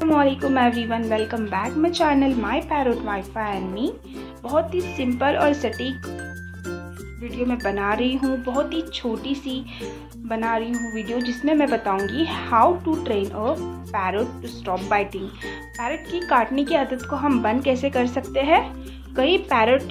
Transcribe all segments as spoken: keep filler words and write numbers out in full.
अस्सलामुअलैकुम everyone, welcome back my channel my parrot wifi and me. बहुत ही simple और सटीक वीडियो मैं बना रही हूँ, बहुत ही छोटी सी बना रही हूँ वीडियो, जिसमें मैं बताऊँगी how to train a parrot to stop biting. Parrot की काटने की आदत को हम बंद कैसे कर सकते हैं। कई पैरोट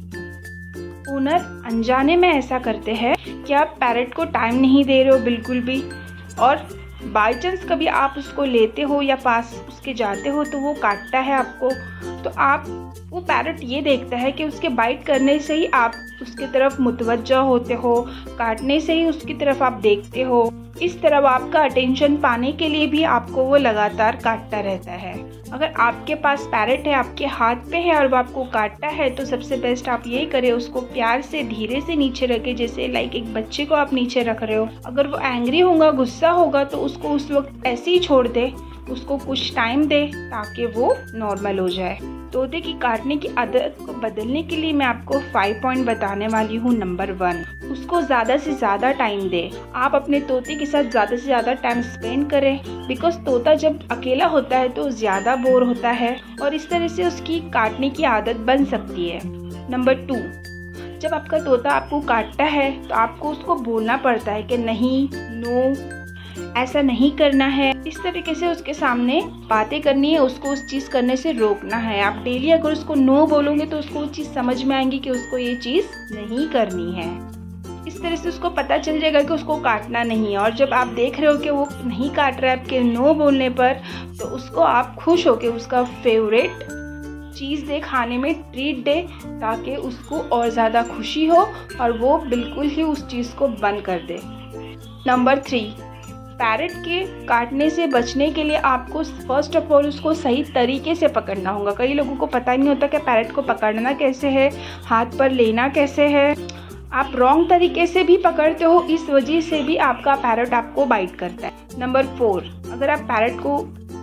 ओनर अनजाने में ऐसा करते हैं कि आप पैरोट को टाइम नहीं दे रहे हो बिल्कुल भी, और बाई चांस कभी आप उसको लेते हो या पास उसके जाते हो तो वो काटता है आपको, तो आप वो पैरोट ये देखता है कि उसके बाइट करने से ही आप उसकी तरफ मुतवज्जा होते हो, काटने से ही उसकी तरफ आप देखते हो। इस तरह आपका अटेंशन पाने के लिए भी आपको वो लगातार काटता रहता है। अगर आपके पास पैरोट है, आपके हाथ पे है और वो आपको काटता है, तो सबसे बेस्ट आप यही करें, उसको प्यार से धीरे से नीचे रखे, जैसे लाइक एक बच्चे को आप नीचे रख रहे हो। अगर वो एंग्री होगा, गुस्सा होगा, तो उसको उस वक्त ऐसे ही छोड़ दे, उसको कुछ टाइम दे ताकि वो नॉर्मल हो जाए। तोते की काटने की आदत को बदलने के लिए मैं आपको फाइव पॉइंट बताने वाली हूँ। नंबर वन, उसको ज़्यादा से ज़्यादा टाइम दे। आप अपने तोते के साथ ज़्यादा से ज़्यादा टाइम स्पेंड करें, बिकॉज तोता जब अकेला होता है तो ज़्यादा बोर होता है और इस तरह से उसकी काटने की आदत बन सकती है। नंबर टू, जब आपका तोता आपको काटता है तो आपको उसको बोलना पड़ता है कि नहीं, नो, ऐसा नहीं करना है। इस तरीके से उसके सामने बातें करनी है, उसको उस चीज़ करने से रोकना है। आप डेली अगर उसको नो बोलोगे तो उसको वो चीज़ समझ में आएगी कि उसको ये चीज़ नहीं करनी है। इस तरह से उसको पता चल जाएगा कि उसको काटना नहीं है। और जब आप देख रहे हो कि वो नहीं काट रहा है आपके नो बोलने पर, तो उसको आप खुश होकर उसका फेवरेट चीज़ दे, खाने में ट्रीट दे, ताकि उसको और ज़्यादा खुशी हो और वो बिल्कुल ही उस चीज़ को बंद कर दे। नंबर थ्री, पैरोट के काटने से बचने के लिए आपको फर्स्ट ऑफ ऑल उसको सही तरीके से पकड़ना होगा। कई लोगों को पता नहीं होता कि पैरोट को पकड़ना कैसे है, हाथ पर लेना कैसे है। आप रॉन्ग तरीके से भी पकड़ते हो, इस वजह से भी आपका पैरोट आपको बाइट करता है। नंबर फोर, अगर आप पैरोट को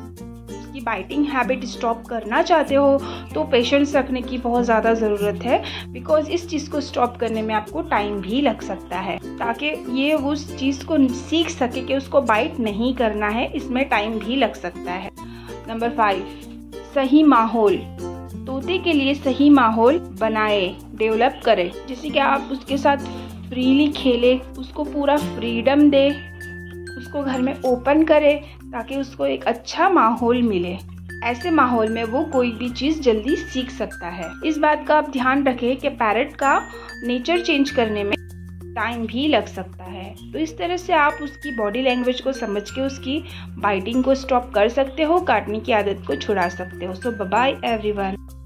की बाइटिंग हैबिट स्टॉप करना चाहते हो तो पेशेंस रखने की बहुत ज़्यादा ज़रूरत है, बिकॉज इस चीज़ को स्टॉप करने में आपको टाइम भी लग सकता है, ताकि ये उस चीज़ को सीख सके कि उसको बाइट नहीं करना है। इसमें टाइम भी लग सकता है। नंबर फाइव, सही माहौल। तोते के लिए सही माहौल बनाए, डेवलप करें, जैसे कि आप उसके साथ फ्रीली खेले, उसको पूरा फ्रीडम दे, उसको घर में ओपन करे ताकि उसको एक अच्छा माहौल मिले। ऐसे माहौल में वो कोई भी चीज़ जल्दी सीख सकता है। इस बात का आप ध्यान रखें कि पैरोट का नेचर चेंज करने में टाइम भी लग सकता है। तो इस तरह से आप उसकी बॉडी लैंग्वेज को समझ के उसकी बाइटिंग को स्टॉप कर सकते हो, काटने की आदत को छुड़ा सकते हो। So bye bye everyone.